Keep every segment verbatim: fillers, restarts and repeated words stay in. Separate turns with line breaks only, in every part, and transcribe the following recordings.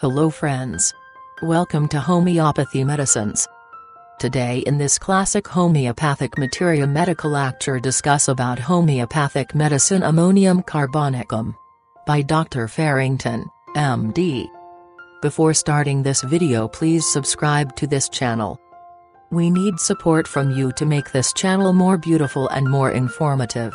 Hello friends. Welcome to Homeopathy Medicines. Today in this classic Homeopathic Materia Medica lecture discuss about homeopathic medicine Ammonium carbonicum by Doctor Farrington, M D. Before starting this video, please subscribe to this channel. We need support from you to make this channel more beautiful and more informative.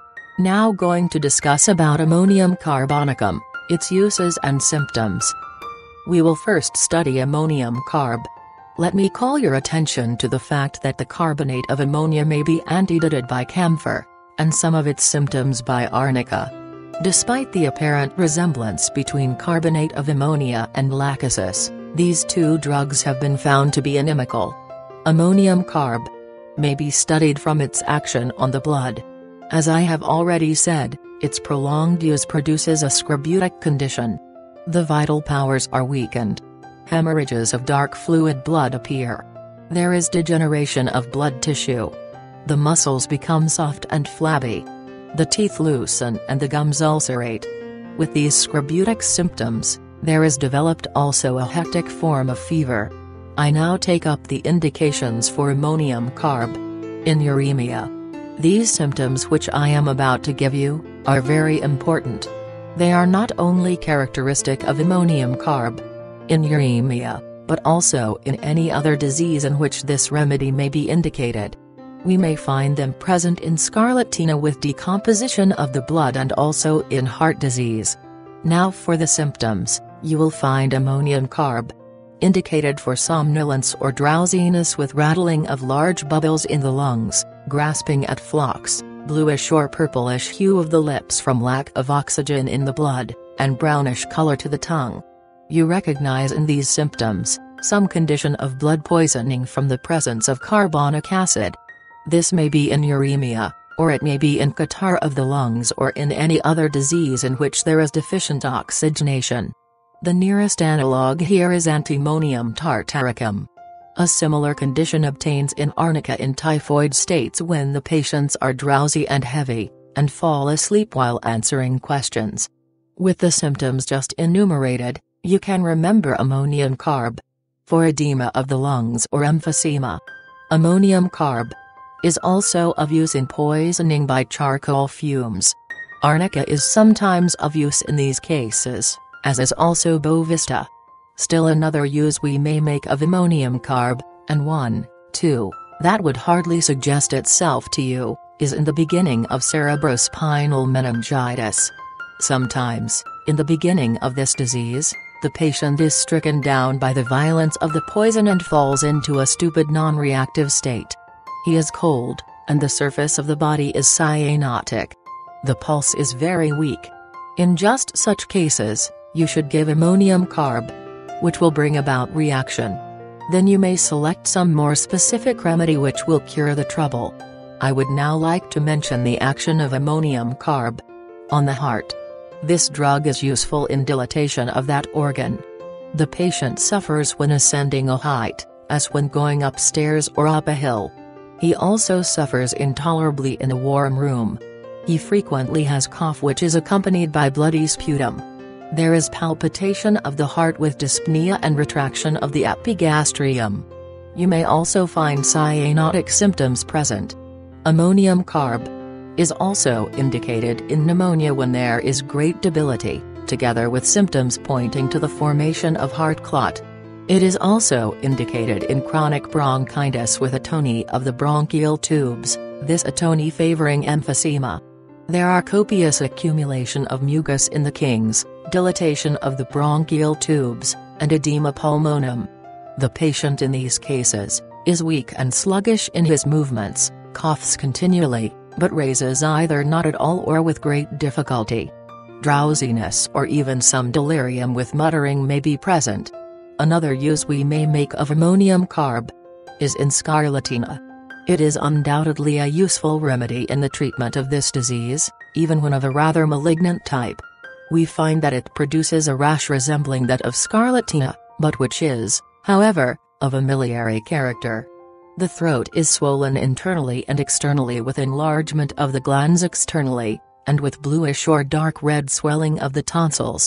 Now going to discuss about Ammonium carbonicum, its uses and symptoms. We will first study ammonium carb. Let me call your attention to the fact that the carbonate of ammonia may be antidoted by camphor, and some of its symptoms by arnica. Despite the apparent resemblance between carbonate of ammonia and lachesis, these two drugs have been found to be inimical. Ammonium carb may be studied from its action on the blood. As I have already said, its prolonged use produces a scorbutic condition. The vital powers are weakened. Hemorrhages of dark fluid blood appear. There is degeneration of blood tissue. The muscles become soft and flabby. The teeth loosen and the gums ulcerate. With these scorbutic symptoms, there is developed also a hectic form of fever. I now take up the indications for ammonium carb. In uremia. These symptoms which I am about to give you, are very important. They are not only characteristic of ammonium carb in uremia, but also in any other disease in which this remedy may be indicated. We may find them present in scarlatina with decomposition of the blood and also in heart disease. Now for the symptoms, you will find ammonium carb indicated for somnolence or drowsiness with rattling of large bubbles in the lungs, grasping at flocks, bluish or purplish hue of the lips from lack of oxygen in the blood, and brownish color to the tongue. You recognize in these symptoms some condition of blood poisoning from the presence of carbonic acid. This may be in uremia, or it may be in catarrh of the lungs or in any other disease in which there is deficient oxygenation. The nearest analog here is antimonium tartaricum. A similar condition obtains in arnica in typhoid states when the patients are drowsy and heavy, and fall asleep while answering questions. With the symptoms just enumerated, you can remember ammonium carb. For edema of the lungs or emphysema, ammonium carb is also of use in poisoning by charcoal fumes. Arnica is sometimes of use in these cases, as is also bovista. Still another use we may make of ammonium carb, and one, too, that would hardly suggest itself to you, is in the beginning of cerebrospinal meningitis. Sometimes, in the beginning of this disease, the patient is stricken down by the violence of the poison and falls into a stupid non-reactive state. He is cold, and the surface of the body is cyanotic. The pulse is very weak. In just such cases, you should give ammonium carb, which will bring about reaction. Then you may select some more specific remedy which will cure the trouble. I would now like to mention the action of ammonium carb on the heart. This drug is useful in dilatation of that organ. The patient suffers when ascending a height, as when going upstairs or up a hill. He also suffers intolerably in a warm room. He frequently has cough which is accompanied by bloody sputum. There is palpitation of the heart with dyspnea and retraction of the epigastrium. You may also find cyanotic symptoms present. Ammonium carb is also indicated in pneumonia when there is great debility, together with symptoms pointing to the formation of heart clot. It is also indicated in chronic bronchitis with atony of the bronchial tubes, this atony favoring emphysema. There are copious accumulation of mucus in the kings, dilatation of the bronchial tubes, and edema pulmonum. The patient in these cases is weak and sluggish in his movements, coughs continually, but raises either not at all or with great difficulty. Drowsiness or even some delirium with muttering may be present. Another use we may make of ammonium carb is in scarlatina. It is undoubtedly a useful remedy in the treatment of this disease, even when of a rather malignant type. We find that it produces a rash resembling that of scarlatina, but which is, however, of a miliary character. The throat is swollen internally and externally with enlargement of the glands externally, and with bluish or dark red swelling of the tonsils.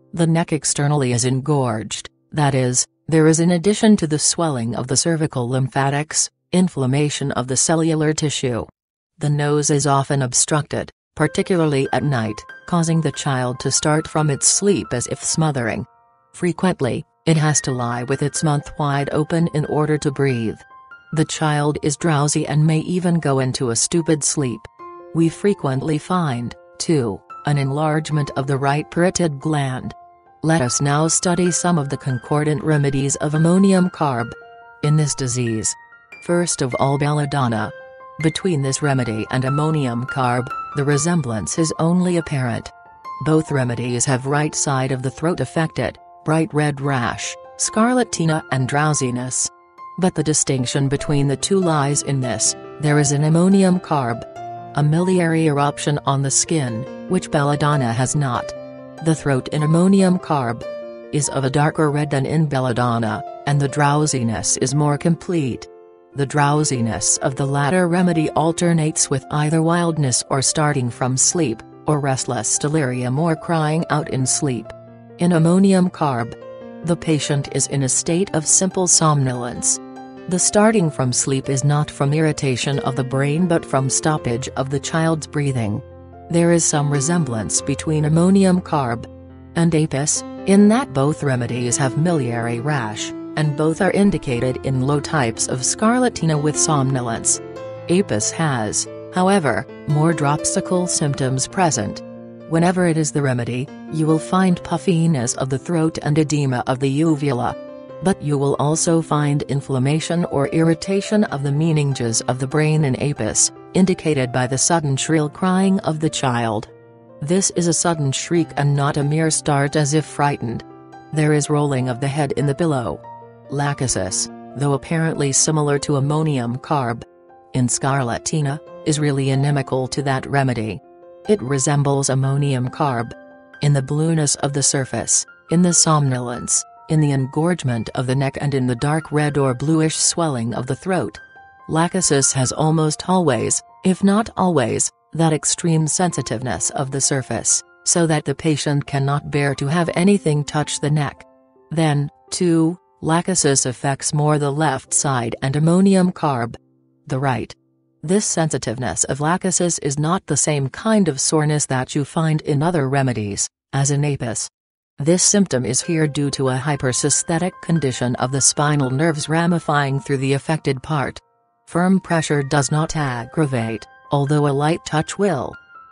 The neck externally is engorged, that is, there is, in addition to the swelling of the cervical lymphatics, inflammation of the cellular tissue. The nose is often obstructed, particularly at night, causing the child to start from its sleep as if smothering. Frequently, it has to lie with its mouth wide open in order to breathe. The child is drowsy and may even go into a stupid sleep. We frequently find, too, an enlargement of the right parotid gland. Let us now study some of the concordant remedies of ammonium carb in this disease. First of all, belladonna. Between this remedy and ammonium carb, the resemblance is only apparent. Both remedies have right side of the throat affected, bright red rash, scarlatina and drowsiness. But the distinction between the two lies in this: there is in ammonium carb a miliary eruption on the skin, which belladonna has not. The throat in ammonium carb is of a darker red than in belladonna, and the drowsiness is more complete. The drowsiness of the latter remedy alternates with either wildness or starting from sleep, or restless delirium or crying out in sleep. In ammonium carb, the patient is in a state of simple somnolence. The starting from sleep is not from irritation of the brain but from stoppage of the child's breathing. There is some resemblance between ammonium carb and apis, in that both remedies have miliary rash, and both are indicated in low types of scarlatina with somnolence. Apis has, however, more dropsical symptoms present. Whenever it is the remedy, you will find puffiness of the throat and edema of the uvula. But you will also find inflammation or irritation of the meninges of the brain in apis, indicated by the sudden shrill crying of the child. This is a sudden shriek and not a mere start as if frightened. There is rolling of the head in the pillow. Lachesis, though apparently similar to ammonium carb in scarlatina, is really inimical to that remedy. It resembles ammonium carb in the blueness of the surface, in the somnolence, in the engorgement of the neck and in the dark red or bluish swelling of the throat. Lachesis has almost always, if not always, that extreme sensitiveness of the surface, so that the patient cannot bear to have anything touch the neck. Then, too, lachesis affects more the left side and ammonium carb the right. This sensitiveness of lachesis is not the same kind of soreness that you find in other remedies, as in apis. This symptom is here due to a hypersesthetic condition of the spinal nerves ramifying through the affected part. Firm pressure does not aggravate, although a light touch will.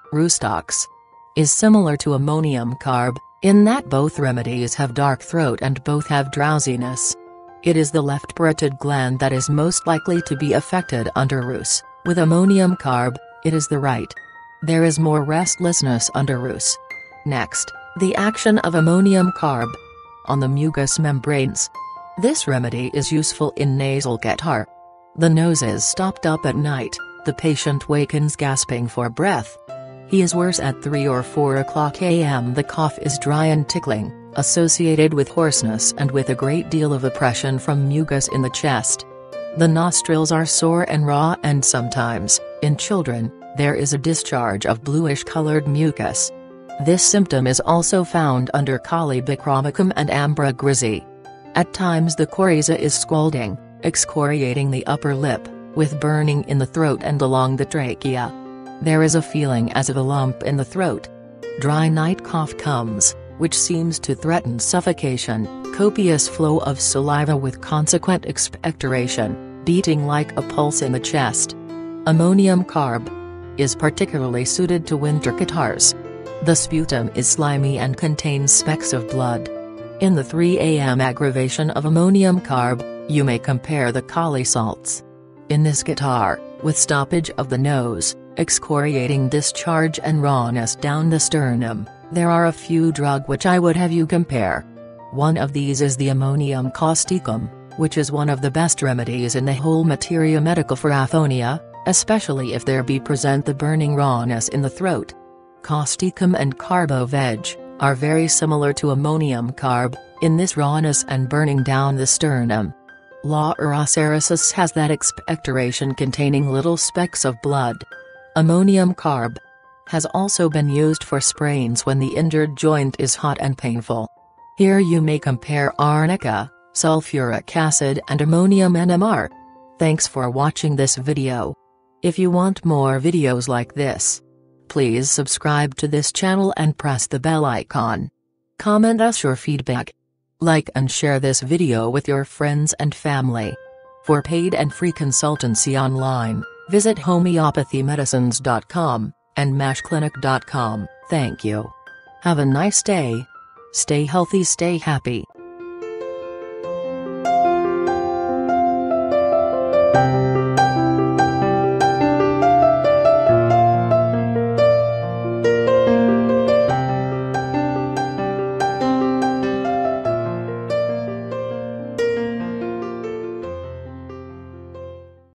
Rustox is similar to ammonium carb, in that both remedies have dark throat and both have drowsiness. It is the left parotid gland that is most likely to be affected under rus. With ammonium carb, it is the right. There is more restlessness under rus. Next, the action of ammonium carb on the mucous membranes. This remedy is useful in nasal catarrh. The nose is stopped up at night, the patient wakens gasping for breath. He is worse at three or four o'clock a m The cough is dry and tickling, associated with hoarseness and with a great deal of oppression from mucus in the chest. The nostrils are sore and raw, and sometimes, in children, there is a discharge of bluish-colored mucus. This symptom is also found under carbonicum and ambra grisei. At times the coryza is scalding, excoriating the upper lip, with burning in the throat and along the trachea. There is a feeling as of a lump in the throat. Dry night cough comes, which seems to threaten suffocation, copious flow of saliva with consequent expectoration, beating like a pulse in the chest. Ammonium carb is particularly suited to winter catarrhs. The sputum is slimy and contains specks of blood. In the three a m aggravation of ammonium carb, you may compare the kali salts. In this catarrh, with stoppage of the nose, excoriating discharge and rawness down the sternum, there are a few drugs which I would have you compare. One of these is the ammonium causticum, which is one of the best remedies in the whole materia medica for aphonia, especially if there be present the burning rawness in the throat. Causticum and carbo-veg are very similar to ammonium carb, in this rawness and burning down the sternum. La uracerasis has that expectoration containing little specks of blood. Ammonium carb Has also been used for sprains when the injured joint is hot and painful. Here you may compare arnica, sulfuric acid and ammonium N M R. Thanks for watching this video. If you want more videos like this, please subscribe to this channel and press the bell icon. Comment us your feedback. Like and share this video with your friends and family. For paid and free consultancy online, visit homeopathy medicines dot com and mash clinic dot com. Thank you. Have a nice day. Stay healthy, stay happy.
Thank you.